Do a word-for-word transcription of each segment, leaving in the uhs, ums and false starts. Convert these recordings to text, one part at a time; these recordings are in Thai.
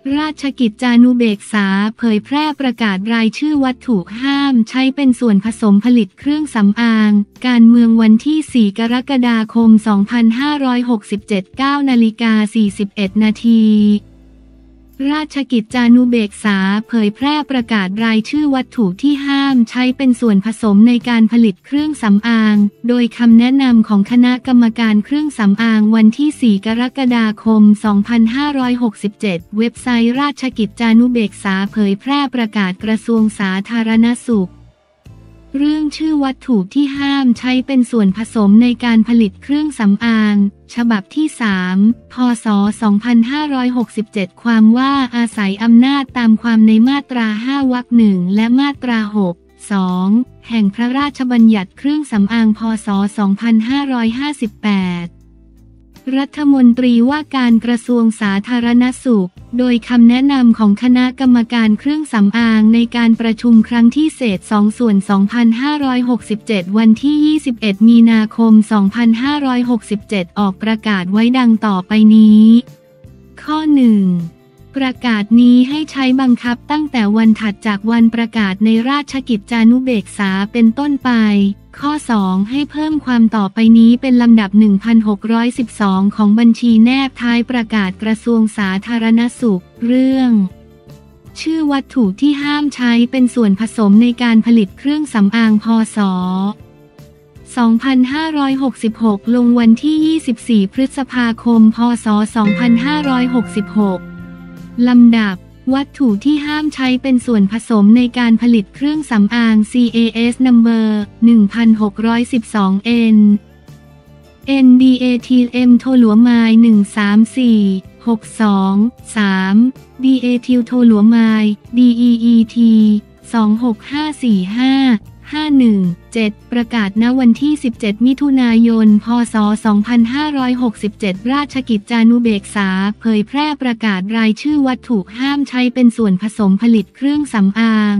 ราชกิจจานุเบกษาเผยแพร่ประกาศรายชื่อวัตถุห้ามใช้เป็นส่วนผสมผลิตเครื่องสำอางการเมืองวันที่ สี่ กรกฎาคม สองพันห้าร้อยหกสิบเจ็ด เก้า นาฬิกา สี่สิบเอ็ด นาทีราชกิจจานุเบกษาเผยแพร่ประกาศรายชื่อวัตถุที่ห้ามใช้เป็นส่วนผสมในการผลิตเครื่องสำอางโดยคำแนะนำของคณะกรรมการเครื่องสำอางวันที่ สี่ กรกฎาคม สองพันห้าร้อยหกสิบเจ็ด เว็บไซต์ราชกิจจานุเบกษาเผยแพร่ประกาศกระทรวงสาธารณสุขเรื่องชื่อวัตถุที่ห้ามใช้เป็นส่วนผสมในการผลิตเครื่องสำอางฉบับที่ สาม พ.ศ. สองพันห้าร้อยหกสิบเจ็ด ความว่าอาศัยอำนาจตามความในมาตรา ห้า วรรค หนึ่ง และมาตรา หก สอง แห่งพระราชบัญญัติเครื่องสำอาง พ.ศ. สองพันห้าร้อยห้าสิบแปดรัฐมนตรีว่าการกระทรวงสาธารณสุขโดยคำแนะนำของคณะกรรมการเครื่องสำอางในการประชุมครั้งที่เศษสองส่วนสองพันห้าร้อยหกสิบเจ็ดวันที่ ยี่สิบเอ็ด มีนาคม สองพันห้าร้อยหกสิบเจ็ด ออกประกาศไว้ดังต่อไปนี้ ข้อ หนึ่ง ประกาศนี้ให้ใช้บังคับตั้งแต่วันถัดจากวันประกาศในราชกิจจานุเบกษาเป็นต้นไปข้อ สอง ให้เพิ่มความต่อไปนี้เป็นลำดับ หนึ่งพันหกร้อยสิบสอง ของบัญชีแนบท้ายประกาศกระทรวงสาธารณสุขเรื่องชื่อวัตถุที่ห้ามใช้เป็นส่วนผสมในการผลิตเครื่องสำอางพ.ศ. สองพันห้าร้อยหกสิบหก ลงวันที่ ยี่สิบสี่ พฤษภาคม พ.ศ. สองพันห้าร้อยหกสิบหก ลำดับวัตถุที่ห้ามใช้เป็นส่วนผสมในการผลิตเครื่องสำอาง ซี เอ เอส Number หนึ่งพันหกร้อยสิบสอง N เอ็น ดี เอ ที เอ็ม โทหลัวไม้ หนึ่ง สาม สี่ หก สอง สาม ดี เอ ทิลโทหลัวไม้ ดี อี อี ที สอง หก ห้า สี่ ห้า ห้า หนึ่ง เจ็ด ประกาศณวันที่ สิบเจ็ด มิถุนายน พ.ศ. สองพันห้าร้อยหกสิบเจ็ด ราชกิจจานุเบกษาเผยแพร่ประกาศรายชื่อวัตถุห้ามใช้เป็นส่วนผสมผลิตเครื่องสำอาง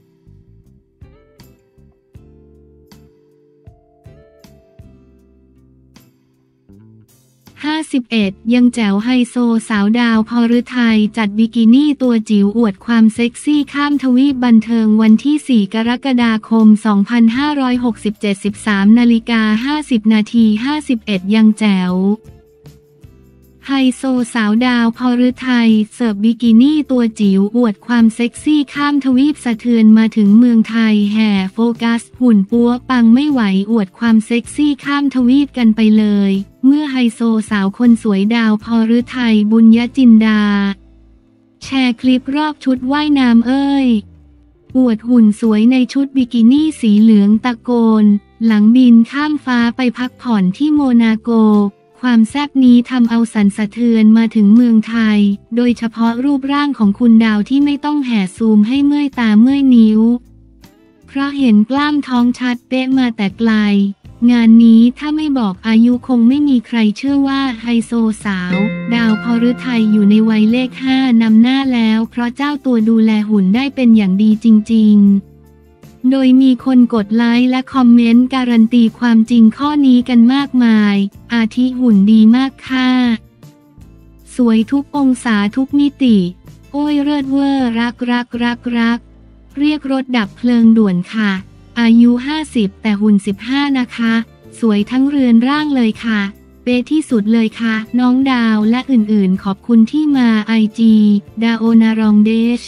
ห้าสิบเอ็ด ยังแจ๋วไฮโซสาวดาวพฤทัยจัดบิกินี่ตัวจิ๋วอวดความเซ็กซี่ข้ามทวีปบันเทิงวันที่ สี่ กรกฎาคม สองพันห้าร้อยหกสิบเจ็ด สิบสาม นาฬิกา ห้าสิบ นาที ห้าสิบเอ็ด ยังแจ๋วไฮโซสาวดาวพฤทัยเสิร์ฟบิกินี่ตัวจิ๋วอวดความเซ็กซี่ข้ามทวีปสะเทือนมาถึงเมืองไทยแห่โฟกัสหุ่นปัวปังไม่ไหวอวดความเซ็กซี่ข้ามทวีปกันไปเลยเมื่อไฮโซสาวคนสวยดาวพฤทัยบุญญจินดาแชร์คลิปรอบชุดว่ายน้ำเอ้ยอวดหุ่นสวยในชุดบิกินี่สีเหลืองตะโกนหลังบินข้ามฟ้าไปพักผ่อนที่โมนาโกความแซ่บนี้ทำเอาสั่นสะเทือนมาถึงเมืองไทยโดยเฉพาะรูปร่างของคุณดาวที่ไม่ต้องแห่ซูมให้เมื่อยตาเมื่อยนิ้วเพราะเห็นกล้ามท้องชัดเป๊ะมาแต่ไกลงานนี้ถ้าไม่บอกอายุคงไม่มีใครเชื่อว่าไฮโซสาวดาวพฤทัยอยู่ในวัยเลขห้านำหน้าแล้วเพราะเจ้าตัวดูแลหุ่นได้เป็นอย่างดีจริงๆโดยมีคนกดไลค์และคอมเมนต์การันตีความจริงข้อนี้กันมากมายอาทิหุ่นดีมากค่ะสวยทุกองศาทุกมิติโอ้ยเลิศเวอร์รักรักรักรักเรียกรถดับเพลิงด่วนค่ะอายุห้าสิบแต่หุ่นสิบห้านะคะสวยทั้งเรือนร่างเลยค่ะเป๊ะที่สุดเลยค่ะน้องดาวและอื่นๆขอบคุณที่มา ไอ จี ดาโอนารองเดช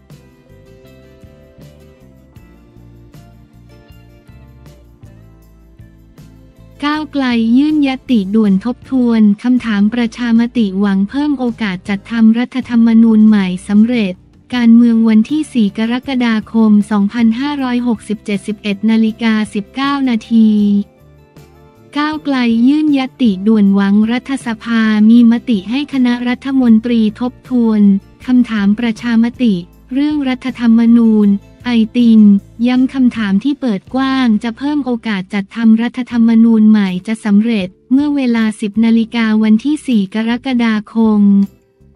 ก้าวไกลยื่นยติด่วนทบทวนคำถามประชามติหวังเพิ่มโอกาสจัดทำรัฐธรรมนูญใหม่สำเร็จการเมืองวันที่ สี่ กรกฎาคม สองพันห้าร้อยหกสิบเจ็ด สิบเอ็ด นาฬิกา สิบเก้า นาทีก้าวไกลยื่นยติด่วนหวังรัฐสภามีมติให้คณะรัฐมนตรีทบทวนคำถามประชามติเรื่องรัฐธรรมนูญไอตินย้ำคำถามที่เปิดกว้างจะเพิ่มโอกาสจัดทำรัฐธรรมนูญใหม่จะสำเร็จเมื่อเวลา สิบ นาฬิกาวันที่ สี่ กรกฎาคม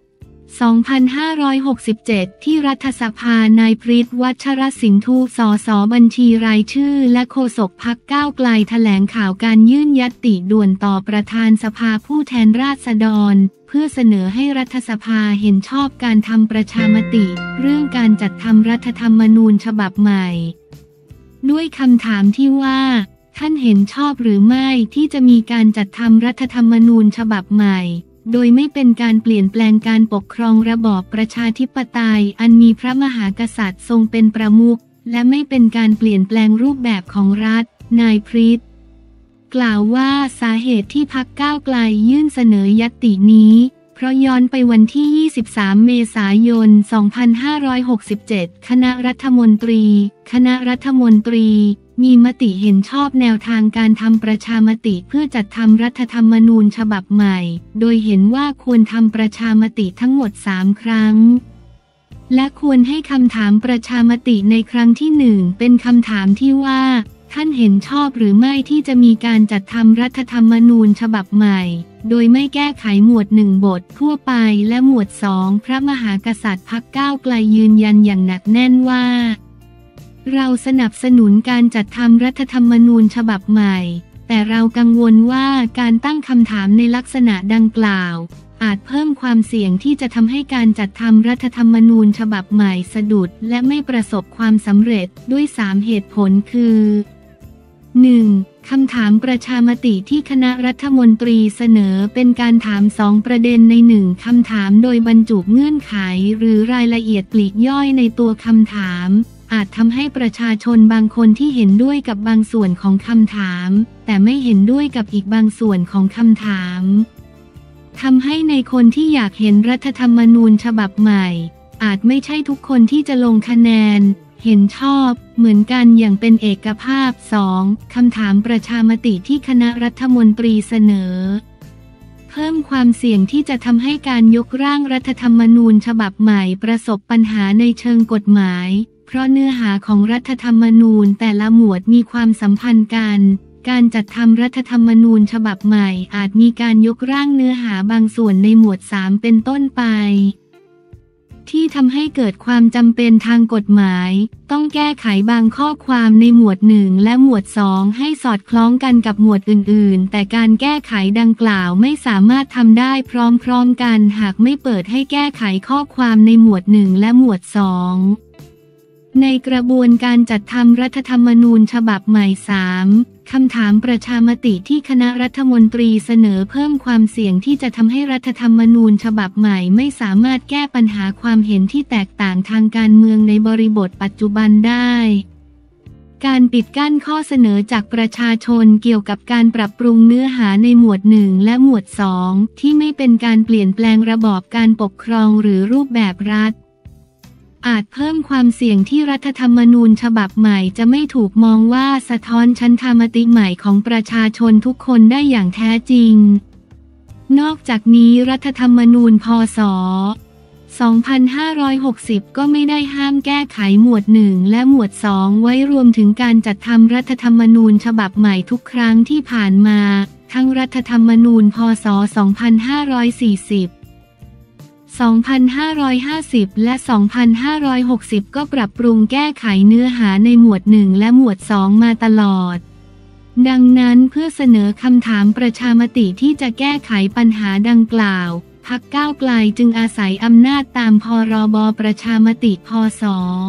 สองพันห้าร้อยหกสิบเจ็ด ที่รัฐสภานายพฤทธิ์ วัชรสินธุ สสบัญชีรายชื่อและโฆษกพรรคก้าวไกลแถลงข่าวการยื่นญัตติด่วนต่อประธานสภาผู้แทนราษฎรเพื่อเสนอให้รัฐสภาเห็นชอบการทำประชามติเรื่องการจัดทำรัฐธรรมนูญฉบับใหม่ด้วยคำถามที่ว่าท่านเห็นชอบหรือไม่ที่จะมีการจัดทำรัฐธรรมนูญฉบับใหม่โดยไม่เป็นการเปลี่ยนแปลงการปกครองระบอบประชาธิปไตยอันมีพระมหากษัตริย์ทรงเป็นประมุขและไม่เป็นการเปลี่ยนแปลงรูปแบบของรัฐนายพฤทธิ์กล่าวว่าสาเหตุที่พรรคก้าวไกลยื่นเสนอญัตตินี้เพราะย้อนไปวันที่ยี่สิบสามเมษายนสองพันห้าร้อยหกสิบเจ็ดคณะรัฐมนตรีคณะรัฐมนตรีมีมติเห็นชอบแนวทางการทำประชามติเพื่อจัดทำรัฐธรรมนูญฉบับใหม่โดยเห็นว่าควรทำประชามติทั้งหมดสามครั้งและควรให้คำถามประชามติในครั้งที่หนึ่งเป็นคำถามที่ว่าท่านเห็นชอบหรือไม่ที่จะมีการจัดทำรัฐธรรมนูญฉบับใหม่โดยไม่แก้ไขหมวดหนึ่งบททั่วไปและหมวดสองพระมหากษัตริย์พรรคก้าวไกลยืนยันอย่างหนักแน่นว่าเราสนับสนุนการจัดทำรัฐธรรมนูญฉบับใหม่แต่เรากังวลว่าการตั้งคำถามในลักษณะดังกล่าวอาจเพิ่มความเสี่ยงที่จะทำให้การจัดทำรัฐธรรมนูญฉบับใหม่สะดุดและไม่ประสบความสำเร็จด้วยสามเหตุผลคือ หนึ่ง. คำถามประชามติที่คณะรัฐมนตรีเสนอเป็นการถามสองประเด็นในหนึ่งคำถามโดยบรรจุเงื่อนไขหรือรายละเอียดปลีกย่อยในตัวคำถามอาจทำให้ประชาชนบางคนที่เห็นด้วยกับบางส่วนของคำถามแต่ไม่เห็นด้วยกับอีกบางส่วนของคำถามทำให้ในคนที่อยากเห็นรัฐธรรมนูญฉบับใหม่อาจไม่ใช่ทุกคนที่จะลงคะแนนเห็นชอบเหมือนกันอย่างเป็นเอกภาพ สอง. คำถามประชามติที่คณะรัฐมนตรีเสนอเพิ่มความเสี่ยงที่จะทำให้การยกร่างรัฐธรรมนูญฉบับใหม่ประสบปัญหาในเชิงกฎหมายเพราะเนื้อหาของรัฐธรรมนูญแต่ละหมวดมีความสัมพันธ์กันการจัดทำรัฐธรรมนูญฉบับใหม่อาจมีการยกร่างเนื้อหาบางส่วนในหมวดสามเป็นต้นไปที่ทำให้เกิดความจำเป็นทางกฎหมายต้องแก้ไขบางข้อความในหมวดหนึ่งและหมวดสองให้สอดคล้องกันกับหมวดอื่นๆแต่การแก้ไขดังกล่าวไม่สามารถทำได้พร้อมๆกันหากไม่เปิดให้แก้ไขข้อความในหมวดหนึ่งและหมวดสองในกระบวนการจัดทำรัฐธรรมนูญฉบับใหม่ สาม. คำถามประชามติที่คณะรัฐมนตรีเสนอเพิ่มความเสี่ยงที่จะทำให้รัฐธรรมนูญฉบับใหม่ไม่สามารถแก้ปัญหาความเห็นที่แตกต่างทางการเมืองในบริบทปัจจุบันได้การปิดกั้นข้อเสนอจากประชาชนเกี่ยวกับการปรับปรุงเนื้อหาในหมวดหนึ่งและหมวดสองที่ไม่เป็นการเปลี่ยนแปลงระบอบการปกครองหรือรูปแบบรัฐอาจเพิ่มความเสี่ยงที่รัฐธรรมนูญฉบับใหม่จะไม่ถูกมองว่าสะท้อนฉันทามติใหม่ของประชาชนทุกคนได้อย่างแท้จริงนอกจากนี้รัฐธรรมนูญพ.ศ. สองพันห้าร้อยหกสิบก็ไม่ได้ห้ามแก้ไขหมวดหนึ่งและหมวดสองไว้รวมถึงการจัดทำรัฐธรรมนูญฉบับใหม่ทุกครั้งที่ผ่านมาทั้งรัฐธรรมนูญพ.ศ. สองพันห้าร้อยสี่สิบสองพันห้าร้อยห้าสิบ และ สองพันห้าร้อยหกสิบ ก็ปรับปรุงแก้ไขเนื้อหาในหมวดหนึ่งและหมวดสองมาตลอดดังนั้นเพื่อเสนอคำถามประชามติที่จะแก้ไขปัญหาดังกล่าวพรรคก้าวไกลจึงอาศัยอำนาจตามพรบประชามติพ.ศ.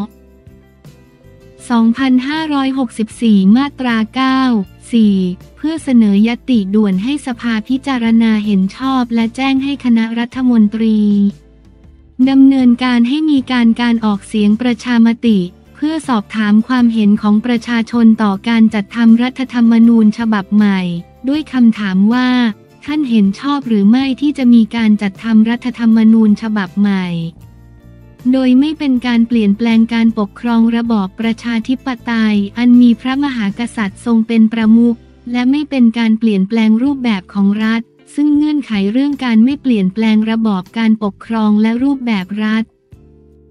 สองพันห้าร้อยหกสิบสี่ มาตรา เก้า สี่ เพื่อเสนอญัตติด่วนให้สภาพิจารณาเห็นชอบและแจ้งให้คณะรัฐมนตรีดำเนินการให้มีการการออกเสียงประชามติเพื่อสอบถามความเห็นของประชาชนต่อการจัดทำรัฐธรรมนูญฉบับใหม่ด้วยคำถามว่าท่านเห็นชอบหรือไม่ที่จะมีการจัดทำรัฐธรรมนูญฉบับใหม่โดยไม่เป็นการเปลี่ยนแปลงการปกครองระบอบประชาธิปไตยอันมีพระมหากษัตริย์ทรงเป็นประมุขและไม่เป็นการเปลี่ยนแปลงรูปแบบของรัฐซึ่งเงื่อนไขเรื่องการไม่เปลี่ยนแปลงระบอบการปกครองและรูปแบบรัฐ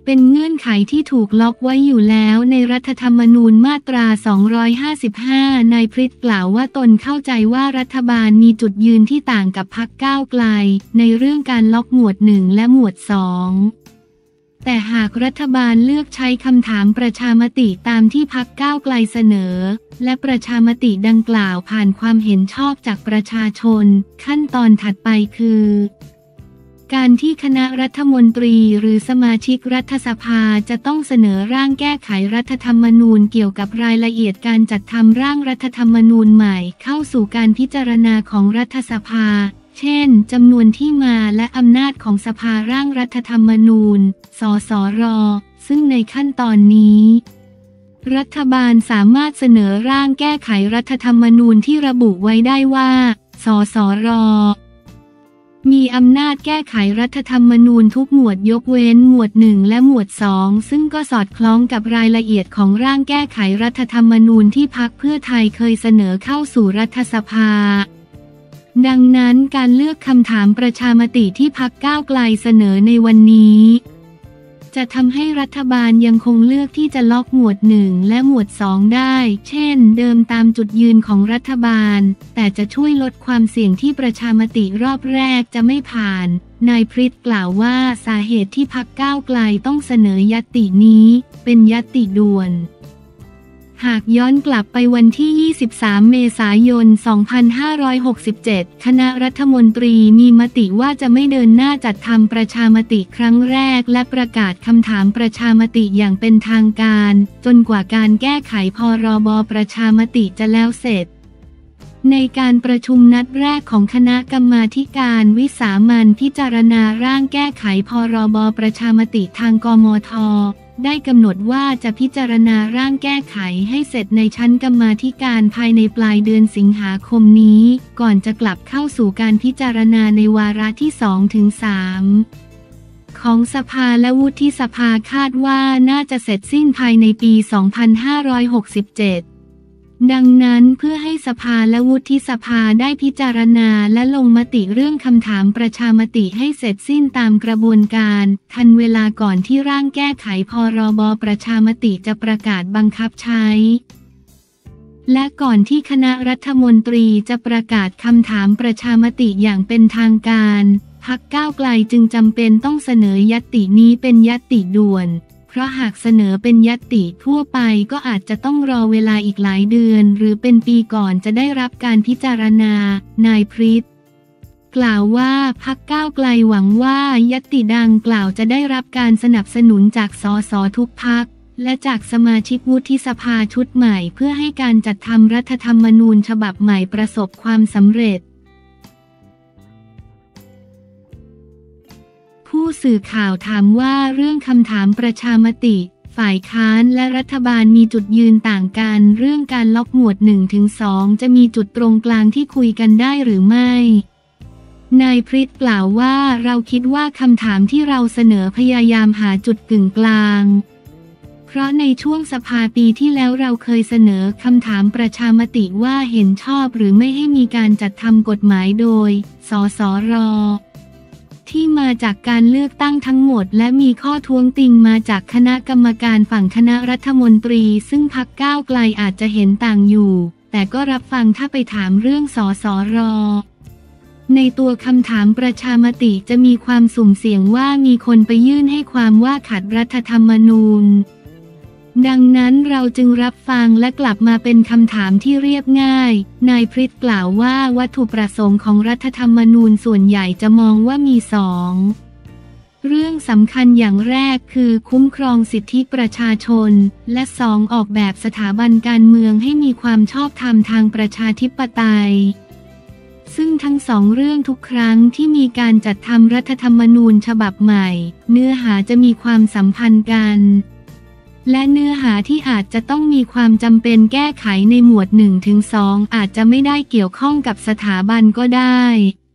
เป็นเงื่อนไขที่ถูกล็อกไว้อยู่แล้วในรัฐธรรมนูญมาตรา สองร้อยห้าสิบห้า นายพฤทธิ์กล่าวว่าตนเข้าใจว่ารัฐบาลมีจุดยืนที่ต่างกับพรรคก้าวไกลในเรื่องการล็อกหมวดหนึ่งและหมวดสองแต่หากรัฐบาลเลือกใช้คำถามประชามติตามที่พรรคก้าวไกลเสนอและประชามติดังกล่าวผ่านความเห็นชอบจากประชาชนขั้นตอนถัดไปคือการที่คณะรัฐมนตรีหรือสมาชิกรัฐสภาจะต้องเสนอร่างแก้ไขรัฐธรรมนูญเกี่ยวกับรายละเอียดการจัดทำร่างรัฐธรรมนูญใหม่เข้าสู่การพิจารณาของรัฐสภาเช่นจำนวนที่มาและอำนาจของสภาร่างรัฐธรรมนูญสสรซึ่งในขั้นตอนนี้รัฐบาลสามารถเสนอร่างแก้ไขรัฐธรรมนูญที่ระบุไว้ได้ว่าสสรมีอำนาจแก้ไขรัฐธรรมนูญทุกหมวดยกเว้นหมวดหนึ่งและหมวดสองซึ่งก็สอดคล้องกับรายละเอียดของร่างแก้ไขรัฐธรรมนูญที่พรรคเพื่อไทยเคยเสนอเข้าสู่รัฐสภาดังนั้นการเลือกคำถามประชามติที่พรรคก้าวไกลเสนอในวันนี้จะทำให้รัฐบาลยังคงเลือกที่จะล็อกหมวดหนึ่งและหมวดสองได้เช่นเดิมตามจุดยืนของรัฐบาลแต่จะช่วยลดความเสี่ยงที่ประชามติรอบแรกจะไม่ผ่านนายพฤทธิ์กล่าวว่าสาเหตุที่พรรคก้าวไกลต้องเสนอญัตตินี้เป็นญัตติด่วนหากย้อนกลับไปวันที่ ยี่สิบสาม เมษายน สองพันห้าร้อยหกสิบเจ็ด คณะรัฐมนตรีมีมติว่าจะไม่เดินหน้าจัดทำประชามติครั้งแรกและประกาศคำถามประชามติอย่างเป็นทางการจนกว่าการแก้ไขพรบประชามติจะแล้วเสร็จในการประชุมนัดแรกของคณะกรรมาธิการวิสามัญพิจารณาร่างแก้ไขพรบประชามติทางกมท.ได้กำหนดว่าจะพิจารณาร่างแก้ไขให้เสร็จในชั้นกรรมาธิการภายในปลายเดือนสิงหาคมนี้ก่อนจะกลับเข้าสู่การพิจารณาในวาระที่ สองถึงสาม ของสภาและวุฒิสภาคาดว่าน่าจะเสร็จสิ้นภายในปี สองพันห้าร้อยหกสิบเจ็ดดังนั้นเพื่อให้สภาและวุฒิสภาได้พิจารณาและลงมติเรื่องคำถามประชามติให้เสร็จสิ้นตามกระบวนการทันเวลาก่อนที่ร่างแก้ไขพรบประชามติจะประกาศบังคับใช้และก่อนที่คณะรัฐมนตรีจะประกาศคำถามประชามติอย่างเป็นทางการพรรคก้าวไกลจึงจำเป็นต้องเสนอญัตตินี้เป็นญัตติด่วนเพราะหากเสนอเป็นญัตติทั่วไปก็อาจจะต้องรอเวลาอีกหลายเดือนหรือเป็นปีก่อนจะได้รับการพิจารณานายพฤทธิ์กล่าวว่าพรรคก้าวไกลหวังว่าญัตติดังกล่าวจะได้รับการสนับสนุนจากสสทุกพรรคและจากสมาชิกวุฒิสภาชุดใหม่เพื่อให้การจัดทำรัฐธรรมนูญฉบับใหม่ประสบความสำเร็จผู้สื่อข่าวถามว่าเรื่องคำถามประชามติฝ่ายค้านและรัฐบาลมีจุดยืนต่างกันเรื่องการล็อกหมวด หนึ่งถึงสอง จะมีจุดตรงกลางที่คุยกันได้หรือไม่นายพฤทธิ์กล่าวว่าเราคิดว่าคำถามที่เราเสนอพยายามหาจุดกึ่งกลางเพราะในช่วงสภาปีที่แล้วเราเคยเสนอคำถามประชามติว่าเห็นชอบหรือไม่ให้มีการจัดทำกฎหมายโดยสสรที่มาจากการเลือกตั้งทั้งหมดและมีข้อท้วงติงมาจากคณะกรรมการฝั่งคณะรัฐมนตรีซึ่งพรรคก้าวไกลอาจจะเห็นต่างอยู่แต่ก็รับฟังถ้าไปถามเรื่องสสรในตัวคำถามประชามติจะมีความสุ่มเสี่ยงว่ามีคนไปยื่นให้ความว่าขัดรัฐธรรมนูญดังนั้นเราจึงรับฟังและกลับมาเป็นคำถามที่เรียบง่ายนายพฤทธิ์กล่าวว่าวัตถุประสงค์ของรัฐธรรมนูญส่วนใหญ่จะมองว่ามีสองเรื่องสำคัญอย่างแรกคือคุ้มครองสิทธิประชาชนและสองออกแบบสถาบันการเมืองให้มีความชอบธรรมทางประชาธิปไตยซึ่งทั้งสองเรื่องทุกครั้งที่มีการจัดทำรัฐธรรมนูญฉบับใหม่เนื้อหาจะมีความสัมพันธ์กันและเนื้อหาที่อาจจะต้องมีความจำเป็นแก้ไขในหมวด หนึ่งถึงสอง อาจจะไม่ได้เกี่ยวข้องกับสถาบันก็ได้